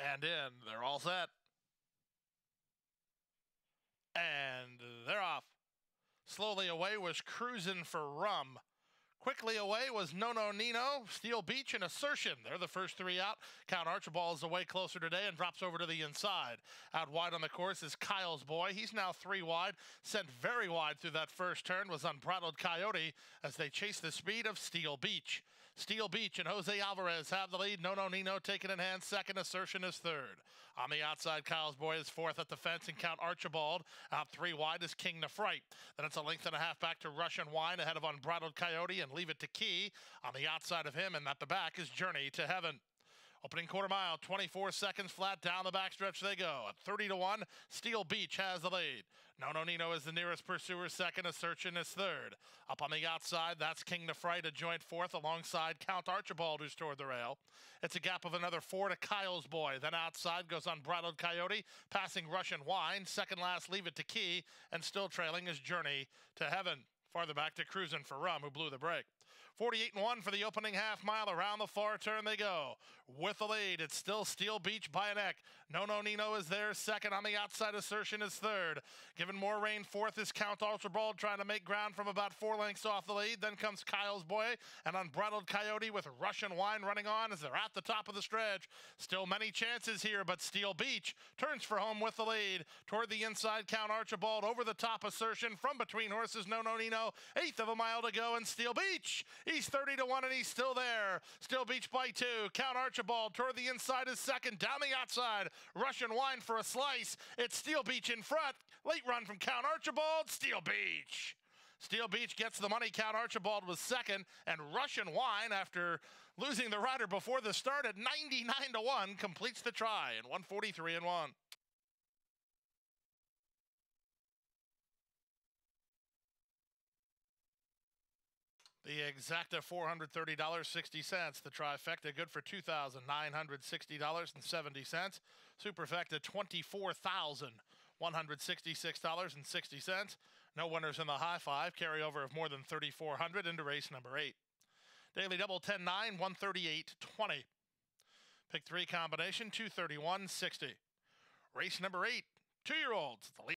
And in. They're all set. And they're off. Slowly away was Cruisin' for Rum. Quickly away was No No Nino, Steel Beach, and Assertion. They're the first three out. Count Archibald is away closer today and drops over to the inside. Out wide on the course is Kyle's Boy. He's now three wide. Sent very wide through that first turn was Unbridled Coyote as they chase the speed of Steel Beach. Steel Beach and Jose Alvarez have the lead. No No Nino taken in hand second. Assertion is third. On the outside, Kyle's Boy is fourth at the fence, and Count Archibald out three wide is King Nefrite. Then it's a length and a half back to Russian Wine ahead of Unbridled Coyote and Leave It to Key. On the outside of him and at the back is Journey to Heaven. Opening quarter mile, 24 seconds flat down the backstretch they go. At 30-1, Steel Beach has the lead. No No Nino is the nearest pursuer second. Assertion is third. Up on the outside, that's King Nefrite, a joint fourth alongside Count Archibald, who's toward the rail. It's a gap of another 4 to Kyle's Boy. Then outside goes Unbridled Coyote, passing Russian Wine. Second last, Leave It to Key, and still trailing is Journey to Heaven. Farther back to Cruisin' for Rum, who blew the break. 48-1 for the opening half mile. Around the far turn they go. With the lead, it's still Steel Beach by a neck. No No Nino is there second. On the outside, Assertion is third. Given more rain, fourth is Count Archibald, trying to make ground from about 4 lengths off the lead. Then comes Kyle's Boy and Unbridled Coyote with Russian Wine running on as they're at the top of the stretch. Still many chances here, but Steel Beach turns for home with the lead. Toward the inside, Count Archibald over the top. Assertion from between horses. No No Nino, eighth of a mile to go, and Steel Beach, he's 30-1 and he's still there. Steel Beach by 2. Count Archibald toward the inside is second. Down the outside, Russian Wine for a slice. It's Steel Beach in front. Late run from Count Archibald. Steel Beach. Steel Beach gets the money. Count Archibald was second, and Russian Wine, after losing the rider before the start at 99-1, completes the try in 143-1. The exacta $430.60. The trifecta good for $2,960.70. Superfecta $24,166.60. No winners in the high five. Carryover of more than 3,400 into race number 8. Daily double 10-9, 138.20. Pick 3 combination 231.60. Race number 8. 2-year-olds.